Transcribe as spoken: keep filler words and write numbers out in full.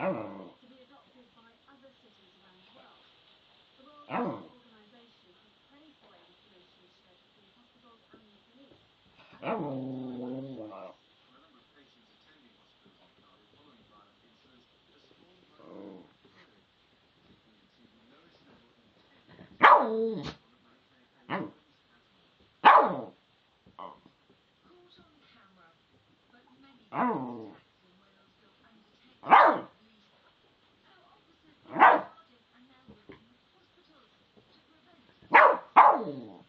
to be adopted by other cities around the world. The World Health Organization has paid for A I solutions to register in hospitals and the police. And a number of patients attending hospitals in Cardiff following violent incidents, a small number of experiencing noticeable impairment on the back of caught on camera, but many attacks in Wales go undetected at least. How officers in Cardiff are now working with hospitals to prevent